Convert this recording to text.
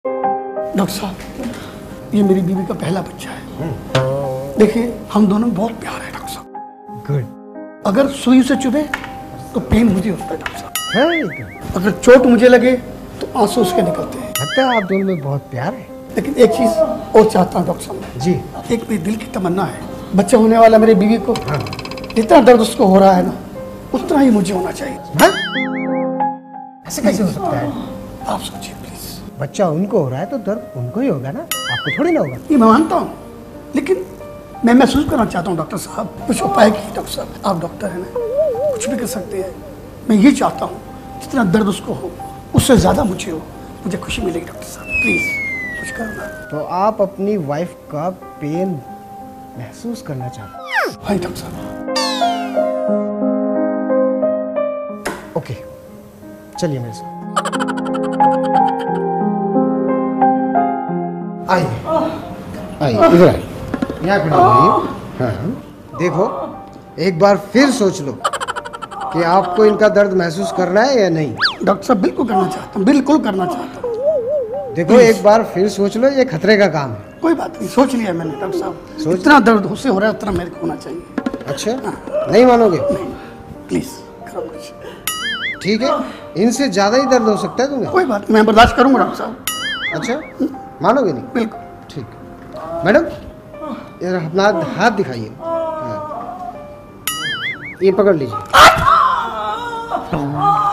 Doctor साहब, ये मेरी बीवी का पहला बच्चा है। देखिए, हम दोनों में बहुत प्यार है डॉक्टर साहब। गुड। अगर सुई से चुभे तो पेन मुझे होता है डॉक्टर साहब। है अगर चोट मुझे लगे तो आंसू उसके निकलते हैं। लगता है आप दोनों में बहुत प्यार है। लेकिन एक चीज और चाहता हूँ डॉक्टर साहब। जी। एक मेरे दिल की तमन्ना है, बच्चा होने वाला मेरी बीवी को हाँ। जितना दर्द उसको हो रहा है ना, उतना ही मुझे होना चाहिए। हाँ? ऐसे कैसे हो सकता है? आप सोचिए प्लीज। बच्चा उनको हो रहा है तो दर्द उनको ही होगा ना, आपको थोड़ी ना होगा। ये मैं मानता हूँ, लेकिन मैं महसूस करना चाहता हूँ डॉक्टर साहब। कुछ उपाय कीजिए डॉक्टर साहब, आप डॉक्टर हैं ना, कुछ भी कर सकते हैं। मैं ये चाहता हूँ जितना दर्द उसको हो उससे ज़्यादा मुझे हो, मुझे खुशी मिलेगी डॉक्टर साहब। प्लीज़ कुछ करना। तो आप अपनी वाइफ का पेन महसूस करना चाहते हैं? हाँ डॉक्टर साहब। ओके, चलिए मेरे साथ। आइए आइए, इधर आइए, यहाँ खड़े होइए। हाँ, देखो एक बार फिर सोच लो कि आपको इनका दर्द महसूस करना है या नहीं। डॉक्टर साहब बिल्कुल करना चाहता हूँ, बिल्कुल करना चाहता हूँ। देखो एक बार फिर सोच लो, ये खतरे का काम है। कोई बात नहीं, सोच लिया मैंने डॉक्टर साहब। सोच- जितना दर्द उससे हो रहा है उतना मेरे को होना चाहिए। अच्छा, नहीं मानोगे? प्लीज करो कुछ। ठीक है, इनसे ज्यादा ही दर्द हो सकता है तुम्हें। कोई बात नहीं, मैं बर्दाश्त करूंगा डॉक्टर साहब। अच्छा, मानोगे नहीं? बिल्कुल। ठीक। मैडम, इधर अपना हाथ दिखाइए। हाँ। ये पकड़ लीजिए।